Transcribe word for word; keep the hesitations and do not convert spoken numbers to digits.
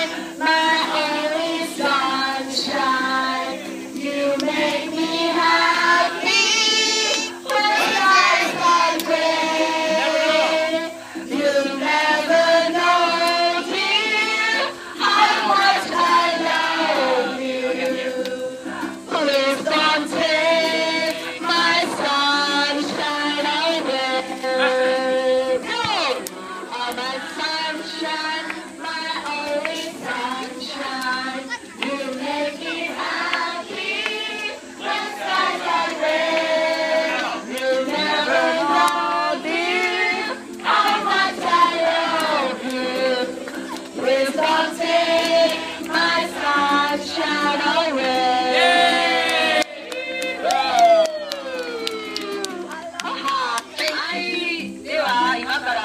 my only sunshine. You make me happy when skies are gray. You never know, dear, how much I love you. Please don't take my sunshine away. No, oh, my sunshine.